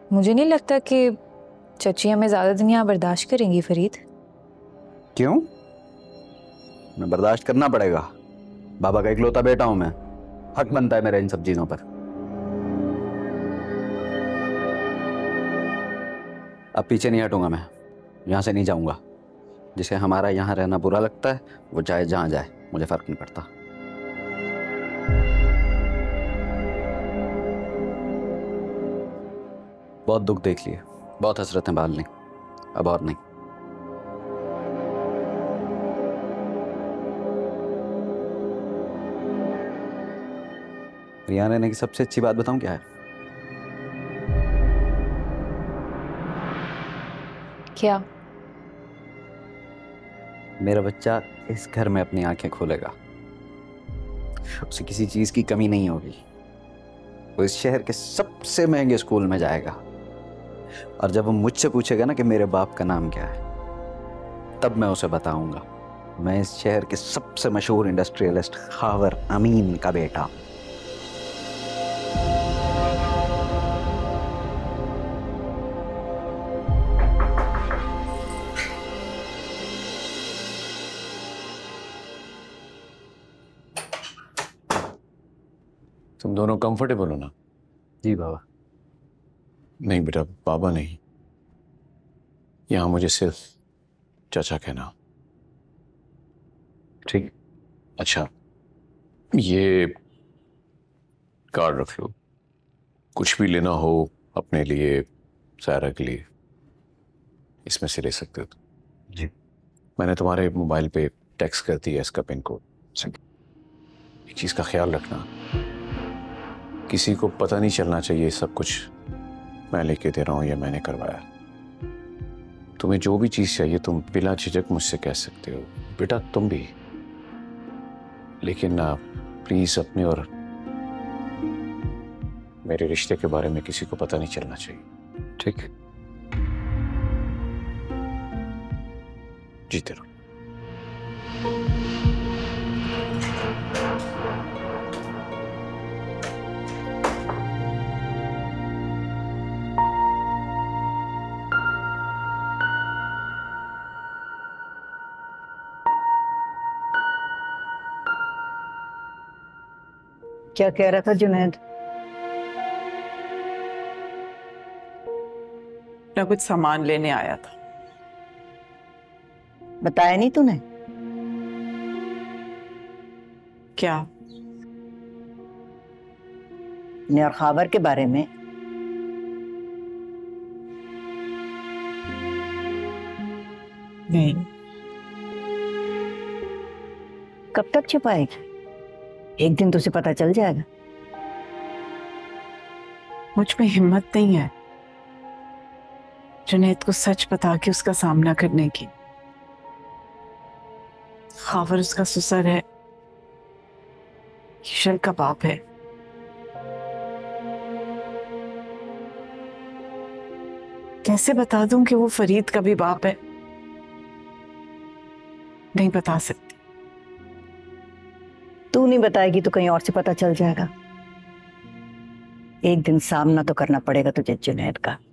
मुझे नहीं लगता कि चची हमें ज्यादा दिन यहाँ बर्दाश्त करेंगी फरीद। क्यों? मैं बर्दाश्त करना पड़ेगा। बाबा का इकलौता बेटा हूं मैं, हक बनता है मेरा इन सब चीजों पर। अब पीछे नहीं हटूंगा मैं, यहां से नहीं जाऊंगा। जिसे हमारा यहां रहना बुरा लगता है वो जाए जहां जाए, मुझे फर्क नहीं पड़ता। बहुत दुख देख लिए, बहुत हसरतें बाल ली, अब और नहीं। यहाँ रहने की सबसे अच्छी बात बताऊं क्या है? क्या? मेरा बच्चा इस घर में अपनी आंखें खोलेगा, उसे किसी चीज की कमी नहीं होगी। वो इस शहर के सबसे महंगे स्कूल में जाएगा, और जब वो मुझसे पूछेगा ना कि मेरे बाप का नाम क्या है, तब मैं उसे बताऊंगा मैं इस शहर के सबसे मशहूर इंडस्ट्रियलिस्ट खावर अमीन का बेटा। तुम दोनों कंफर्टेबल हो ना? जी बाबा। नहीं बेटा, बाबा नहीं, यहां मुझे सिर्फ चाचा कहना। ठीक। अच्छा, ये कार्ड रख लो, कुछ भी लेना हो अपने लिए, सारा के लिए, इसमें से ले सकते हो तुम। जी। मैंने तुम्हारे मोबाइल पे टेक्स्ट कर दिया इसका पिन कोड। एक चीज का ख्याल रखना, किसी को पता नहीं चलना चाहिए सब कुछ मैं लेके दे रहा हूं या मैंने करवाया। तुम्हें जो भी चीज चाहिए तुम बिना झिझक मुझसे कह सकते हो बेटा, तुम भी। लेकिन प्लीज अपने और मेरे रिश्ते के बारे में किसी को पता नहीं चलना चाहिए। ठीक। जीते रहो। क्या कह रहा था जुनैद? मैं कुछ सामान लेने आया था। बताया नहीं तूने? क्या? ने और खाबर के बारे में? नहीं। कब तक छुपाएगी? एक दिन तुझे पता चल जाएगा। मुझ में हिम्मत नहीं है जुनैद को सच बता के उसका सामना करने की। खावर उसका ससुर है, ईशल का बाप है। कैसे बता दूं कि वो फरीद का भी बाप है? नहीं बता सकती। तू नहीं बताएगी तो कहीं और से पता चल जाएगा। एक दिन सामना तो करना पड़ेगा तुझे जुनैद का।